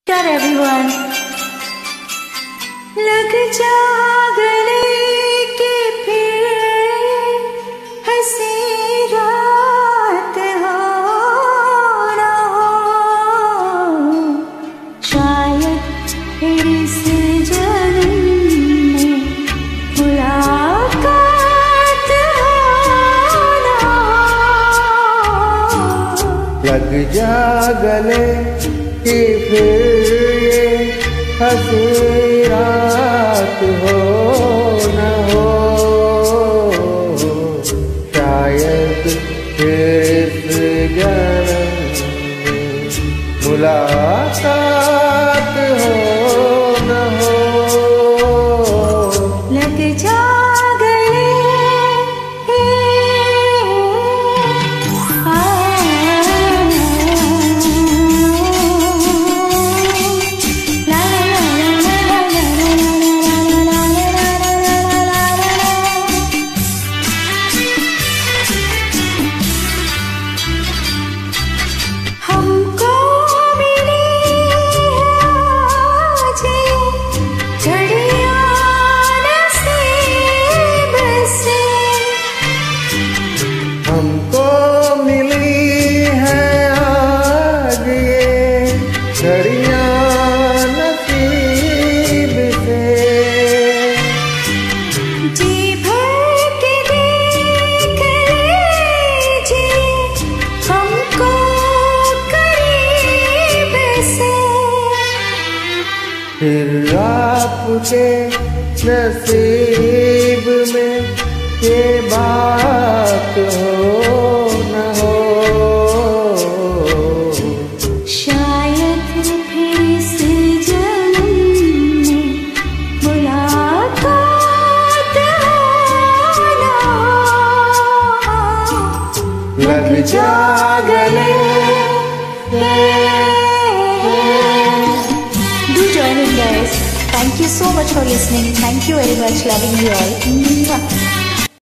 Namaskar everyone. लग जा गले के फिर हंसी रात हो ना हो, शायद फिर इस जन्म में मुलाकात हो ना हो। लग जा गले कि फिर ये हंसी रात हो न हो, शायद फिर इस जन्म में मुलाकात हो न हो। लग जा हमको मिली है आज ये घड़ियां नसीब से, जी भर के देख लीजिए हमको करीब से। फिर आपके नसीब में ये बात हो न हो, शायद फिर इस जन्म में मुलाकात हो ना हो। लग जा गले। Do join in guys. Thank you so much for listening. Thank you very much. Loving you all. Mwah.